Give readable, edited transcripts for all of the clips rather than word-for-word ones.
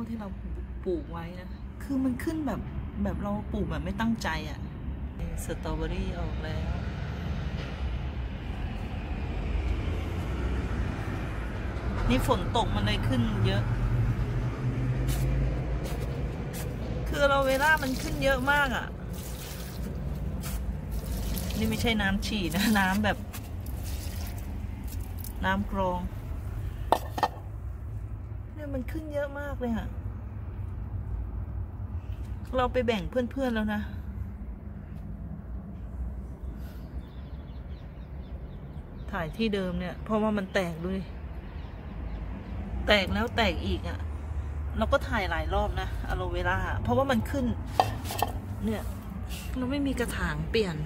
ที่เราปลูกไว้นะคือมันขึ้นแบบเราปลูกแบบไม่ตั้งใจอ่ะสตรอเบอรี่ออกแล้วนี่ฝนตกมันเลยขึ้นเยอะคือเราเวลามันขึ้นเยอะมากอ่ะนี่ไม่ใช่น้ำฉี่นะน้ำแบบน้ำกรองเนี่ยมันขึ้นเยอะมากเลยค่ะเราไปแบ่งเพื่อนๆแล้วนะถ่ายที่เดิมเนี่ยเพราะว่ามันแตกด้วยแตกแล้วแตกอีกอ่ะเราก็ถ่ายหลายรอบนะอะโลเวราเพราะว่ามันขึ้นเนี่ยเราไม่มีกระถางเปลี่ยน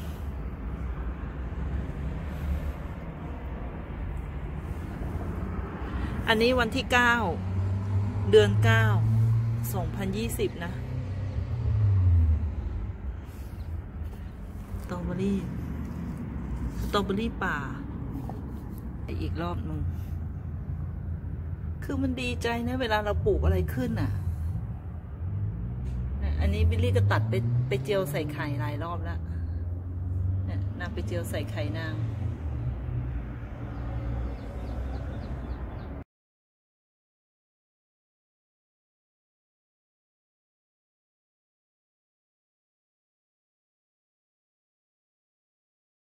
อันนี้วันที่9 เดือน 9 2020นะสตรอเบอรี่ป่าอีกรอบนึงคือมันดีใจนะเวลาเราปลูกอะไรขึ้นอ่ะอันนี้บิลลี่ก็ตัดไปเจียวใส่ไข่หลายรอบแล้วเนี่ยนางไปเจียวใส่ไข่นาง